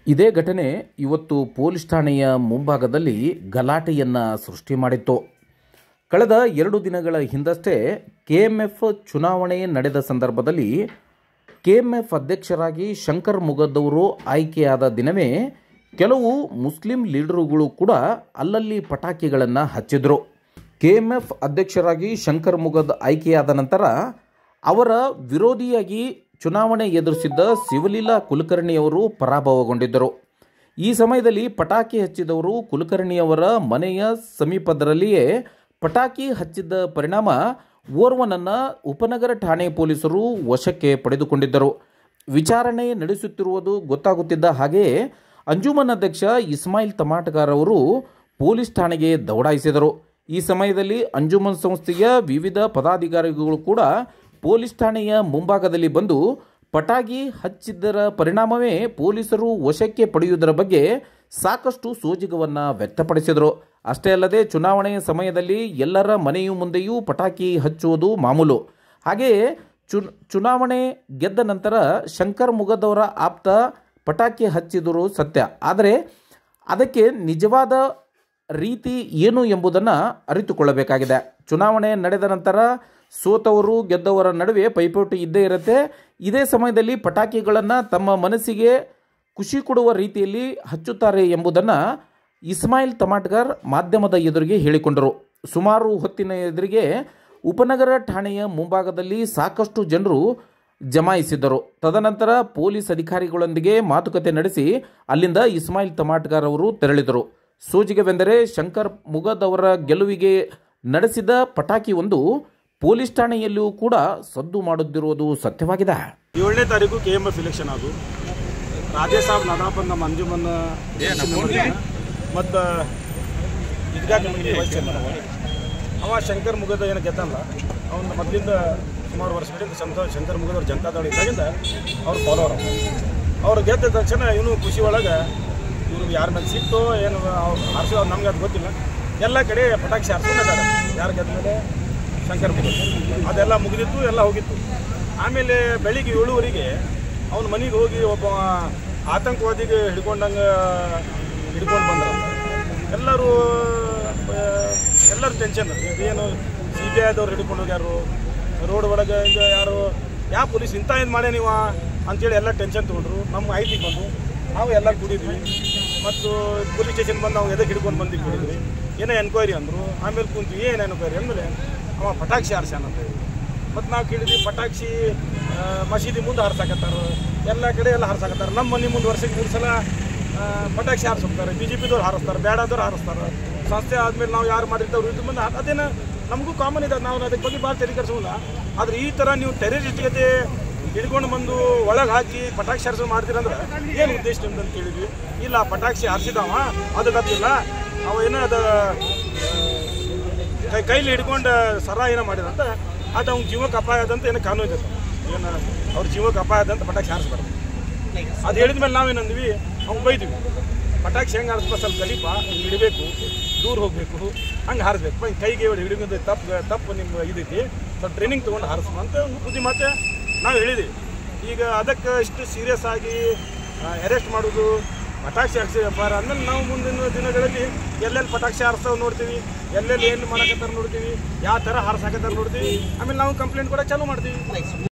ಇದೇ ಘಟನೆ ಇವತ್ತು ಪೊಲೀಸ್ ಠಾಣೆಯ ಮುಂಭಾಗದಲ್ಲಿ ಗಲಾಟೆಯನ್ನು ಸೃಷ್ಟಿ ಮಾಡಿತ್ತು. ಕಳೆದ 2 ದಿನಗಳ ಹಿಂದಷ್ಟೇ ಕೆಎಂಎಫ್ ಚುನಾವಣೆ ನಡೆದ ಸಂದರ್ಭದಲ್ಲಿ ಕೆಎಂಎಫ್ ಅಧ್ಯಕ್ಷರಾಗಿ ಶಂಕರ್ ಮುಗದ್ ಅವರು ಆಯ್ಕೆಯಾದ ದಿನವೇ ಕೆಲವು ಮುಸ್ಲಿಂ ಲೀಡರುಗಳು ಕೂಡ ಅಲ್ಲಲ್ಲಿ ಪಟಾಕಿಗಳನ್ನು ಹಚ್ಚಿದ್ರು. ಕೆಎಂಎಫ್ ಅಧ್ಯಕ್ಷರಾಗಿ ಶಂಕರ್ ಮುಗದ್ ಆಯ್ಕೆಯಾದ ನಂತರ ಅವರ ವಿರೋಧಿಯಾಗಿ ಚುನಾವಣೆ ಎದುರಿಸಿದ್ದ ಶಿವಲೀಲಾ ಕುಲಕರ್ಣಿಯವರು ಪರಾಭವಗೊಂಡಿದ್ದರು. ಈ ಸಮಯದಲ್ಲಿ ಪಟಾಕಿ ಹಚ್ಚಿದವರು ಕುಲಕರ್ಣಿಯವರ ಮನೆಯ ಸಮೀಪದಲ್ಲಿಯೇ ಪಟಾಕಿ ಹಚ್ಚಿದ್ದ ಪರಿಣಾಮ ಓರ್ವನನ್ನು ಉಪನಗರ ಠಾಣೆ ಪೊಲೀಸರು ವಶಕ್ಕೆ ಪಡೆದುಕೊಂಡಿದ್ದರು. ವಿಚಾರಣೆ ನಡೆಸುತ್ತಿರುವುದು ಗೊತ್ತಾಗುತ್ತಿದ್ದ ಹಾಗೆ ಅಂಜುಮನ್ ಅಧ್ಯಕ್ಷ ಇಸ್ಮಾಯಿಲ್ ತಮಾಟಗಾರ್ ಅವರು ಪೊಲೀಸ್ ಠಾಣೆಗೆ ದೌಡಾಯಿಸಿದರು. ಈ ಸಮಯದಲ್ಲಿ ಅಂಜುಮನ್ ಸಂಸ್ಥೆಯ ವಿವಿಧ ಪದಾಧಿಕಾರಿಗಳು ಕೂಡ ಪೊಲೀಸ್ ಠಾಣೆಯ ಮುಂಭಾಗದಲ್ಲಿ ಬಂದು ಪಟಾಕಿ ಹಚ್ಚಿದ್ದರ ಪರಿಣಾಮವೇ ಪೊಲೀಸರು ವಶಕ್ಕೆ ಪಡೆಯುವುದರ ಬಗ್ಗೆ ಸಾಕಷ್ಟು ಸೋಜಿಗವನ್ನು ವ್ಯಕ್ತಪಡಿಸಿದರು. ಅಷ್ಟೇ ಅಲ್ಲದೆ ಚುನಾವಣೆಯ ಸಮಯದಲ್ಲಿ ಎಲ್ಲರ ಮನೆಯ ಮುಂದೆಯೂ ಪಟಾಕಿ ಹಚ್ಚುವುದು ಮಾಮೂಲು. ಹಾಗೆಯೇ ಚುನಾವಣೆ ಗೆದ್ದ ನಂತರ ಶಂಕರ್ ಮುಗದ್ ಅವರ ಆಪ್ತ ಪಟಾಕಿ ಹಚ್ಚಿದರು ಸತ್ಯ. ಆದರೆ ಅದಕ್ಕೆ ನಿಜವಾದ ರೀತಿ ಏನು ಎಂಬುದನ್ನು ಅರಿತುಕೊಳ್ಳಬೇಕಾಗಿದೆ. ಚುನಾವಣೆ ನಡೆದ ನಂತರ ಸೋತವರು ಗೆದ್ದವರ ನಡುವೆ ಪೈಪೋಟಿ ಇದ್ದೇ ಇರುತ್ತೆ. ಇದೇ ಸಮಯದಲ್ಲಿ ಪಟಾಕಿಗಳನ್ನು ತಮ್ಮ ಮನಸ್ಸಿಗೆ ಖುಷಿ ಕೊಡುವ ರೀತಿಯಲ್ಲಿ ಹಚ್ಚುತ್ತಾರೆ ಎಂಬುದನ್ನು ಇಸ್ಮಾಯಿಲ್ ತಮಾಟಗಾರ್ ಮಾಧ್ಯಮದ ಎದುರಿಗೆ ಹೇಳಿಕೊಂಡರು. ಸುಮಾರು ಹೊತ್ತಿನ ಎದುರಿಗೆ ಉಪನಗರ ಠಾಣೆಯ ಮುಂಭಾಗದಲ್ಲಿ ಸಾಕಷ್ಟು ಜನರು ಜಮಾಯಿಸಿದ್ದರು. ತದನಂತರ ಪೊಲೀಸ್ ಅಧಿಕಾರಿಗಳೊಂದಿಗೆ ಮಾತುಕತೆ ನಡೆಸಿ ಅಲ್ಲಿಂದ ಇಸ್ಮಾಯಿಲ್ ತಮಾಟಗಾರ್ ಅವರು ತೆರಳಿದರು. ಸೋಜಿಗವೆಂದರೆ ಶಂಕರ್ ಮುಗದ್ ಅವರ ಗೆಲುವಿಗೆ ನಡೆಸಿದ ಪಟಾಕಿ ಒಂದು ಪೊಲೀಸ್ ಠಾಣೆಯಲ್ಲಿಯೂ ಕೂಡ ಸದ್ದು ಮಾಡುತ್ತಿರುವುದು ಸತ್ಯವಾಗಿದೆ. 7ನೇ ತಾರೀಕು ಕೆಎಂಎಫ್ ಇಲೆಕ್ಷನ್ ಅದು ರಾಜೇ ಸಾಬ್ ನದಾಪನ್ ನಮ್ಮ ಅಂಜುಮನ್ ಮತ್ತು ಈದ್ಗಾ ಕಮಿಟಿ ವೈಸ್ ಚೇರ್ಮನ್ ಅವ ಶಂಕರ್ ಮುಗದ್ ಏನು ಗೆದ್ದಲ್ಲ ಅವನ ಮೊದಲಿಂದ ಸುಮಾರು ವರ್ಷಗಳಿಂದ ಶಂಕರ್ ಮುಗದ್ ಅವ್ರ ಜನತಾದಳ ಇದ್ದಾಗಿಂದ ಅವ್ರು ಫಾಲೋವರ್. ಅವ್ರು ಗೆದ್ದ ತಕ್ಷಣ ಇವನು ಖುಷಿ ಒಳಗೆ ಇವ್ರು ಯಾರ ಮೇಲೆ ಸಿಕ್ತು ಏನು ಅವ್ರು ಹಾರಿಸೋ ನಮ್ಗೆ ಅದು ಗೊತ್ತಿಲ್ಲ. ಎಲ್ಲ ಕಡೆ ಪಟಾಕಿ ಹಾರಿಸ್ಕೊಂಡಿದ್ದಾರೆ. ಯಾರು ಗೆದ್ದ ಮೇಲೆ ಶಂಕರ್ ಮುಗದ್ ಅದೆಲ್ಲ ಮುಗಿದಿತ್ತು, ಎಲ್ಲ ಹೋಗಿತ್ತು. ಆಮೇಲೆ ಬೆಳಿಗ್ಗೆ 7:00 ಅವನ ಮನೆಗೆ ಹೋಗಿ ಒಬ್ಬ ಆತಂಕವಾದಿಗೆ ಹಿಡ್ಕೊಂಡು ಬಂದ್ರ. ಎಲ್ಲರೂ ಟೆನ್ಷನ್, ಇದೇನು CBI ಆದವ್ರು ಹಿಡ್ಕೊಂಡು ಹೋಗ್ಯಾರು, ರೋಡ್ ಒಳಗೆ ಯಾರು ಯಾವ ಪೊಲೀಸ್ ಇಂಥ ಏನು ಮಾಡ್ಯ ನೀವು ಅಂತೇಳಿ ಎಲ್ಲ ಟೆನ್ಷನ್ ತೊಗೊಂಡ್ರು. ನಮ್ಮ ಮಾಹಿತಿ ಬಂದು ನಾವು ಎಲ್ಲ ಕೂಡಿದ್ವಿ ಮತ್ತು ಪೊಲೀಸ್ ಸ್ಟೇಷನ್ ಬಂದು ನಾವು ಎದಕ್ಕೆ ಹಿಡ್ಕೊಂಡು ಬಂದು ಕೂಡಿದ್ವಿ. ಏನೋ ಎನ್ಕ್ವೈರಿ ಅಂದರು. ಆಮೇಲೆ ಕುಂತು ಏನು ಎನ್ಕ್ವೈರಿ ಅಂದಮೇಲೆ ಅವ ಪಟಾಕ್ಷಿ ಹಾರಿಸ್ಯಾನ ಅಂತ ಹೇಳಿ ಮತ್ತು ನಾವು ಕೇಳಿದ್ವಿ. ಪಟಾಕ್ಷಿ ಮಸೀದಿ ಮುಂದೆ ಹಾರಿಸಾಕತ್ತಾರೆ, ಎಲ್ಲ ಕಡೆ ಎಲ್ಲ ಹಾರಿಸಾಕತ್ತಾರೆ. ನಮ್ಮ ಮನೆ ಮುಂದೆ ವರ್ಷಕ್ಕೆ 3 ಸಲ ಪಟಾಕ್ಷಿ ಹಾರಿಸ್ತಾರೆ. BJPದವ್ರು ಹಾರಿಸ್ತಾರೆ, ಬೇಡಾದವ್ರು ಹಾರಿಸ್ತಾರೆ. ಸಂಸ್ಥೆ ಆದಮೇಲೆ ನಾವು ಯಾರು ಮಾಡಿರ್ತಾವ್ರು ಇದು ಬಂದು ಅದೇನು ನಮಗೂ ಕಾಮನ್ ಇದೆ. ನಾವು ಅದಕ್ಕೆ ಬಗ್ಗೆ ಭಾಳ ತಲೆ ಕೆಡಿಸೋಲ್ಲ. ಆದರೆ ಈ ಥರ ನೀವು ಟೆರರಿಸ್ಟ್ ಜೊತೆ ಹಿಡ್ಕೊಂಡು ಬಂದು ಒಳಗೆ ಹಾಕಿ ಪಟಾಕ್ಷಿ ಹಾರಿಸೋ ಮಾಡ್ತೀರಂದ್ರೆ ಏನು ಉದ್ದೇಶ ಅಂತ ಕೇಳಿದ್ವಿ. ಇಲ್ಲ ಪಟಾಕ್ಷಿ ಹಾರಿಸಿದವ ಅದು ಗೊತ್ತಿಲ್ಲ, ಅವ ಏನೋ ಅದು ಕೈಲಿ ಹಿಡ್ಕೊಂಡು ಸರ ಏನೋ ಮಾಡಿದಂತ ಅದು ಅವ್ನ ಜೀವಕ್ಕೆ ಅಪಾಯ ಆದಂತ ಏನೋ ಕಾನೂನು ಇದೆ. ಏನು ಅವ್ರ ಜೀವಕ್ಕೆ ಅಪಾಯ ಆದಂತ ಪಟಾಕ್ಷಿ ಹಾರಿಸ್ಬಾರ್ದು. ಅದು ಹೇಳಿದ ಮೇಲೆ ನಾವೇನಂದ್ವಿ, ಅವ್ನು ಬೈದ್ವಿ. ಪಟಾಕ್ಷಿ ಹೆಂಗೆ ಹಾರಿಸ್ಬೋ ಸ್ವಲ್ಪ ಕಲಿಪ, ಹಿಂಗೆ ಹಿಡಬೇಕು, ದೂರ ಹೋಗಬೇಕು, ಹಂಗೆ ಹಾರಿಸ್ಬೇಕು. ಕೈಗೆ ಹಿಡಿದು ತಪ್ಪು ನಿಮ್ಮ ಇದೈತಿ, ಸ್ವಲ್ಪ ಟ್ರೈನಿಂಗ್ ತೊಗೊಂಡು ಹಾರಿಸ್ಬೋ ಅಂತ ಬುದ್ಧಿ ಮಾತೆ ನಾವು ಹೇಳಿದ್ವಿ. ಈಗ ಅದಕ್ಕೆ ಇಷ್ಟು ಸೀರಿಯಸ್ ಆಗಿ ಅರೆಸ್ಟ್ ಮಾಡೋದು, ಪಟಾಕ್ಷಿ ಹಾರಿಸಿ ವ್ಯಾಪಾರ ಅಂದಮೇಲೆ ನಾವು ಮುಂದಿನ ದಿನಗಳಲ್ಲಿ ಎಲ್ಲೆಲ್ಲಿ ಪಟಾಕ್ಷಿ ಹಾರಿಸ್ತಾವೆ ನೋಡ್ತೀವಿ, ಎಲ್ಲೆಲ್ಲಿ ಏನು ಮಾಡಕತ್ತಾರ ನೋಡ್ತೀವಿ, ಯಾವ ಥರ ಹಾರಿಸಾಕತ್ತಾರ ನೋಡ್ತೀವಿ. ಆಮೇಲೆ ನಾವು ಕಂಪ್ಲೇಂಟ್ ಕೂಡ ಚಾಲೂ ಮಾಡ್ತೀವಿ.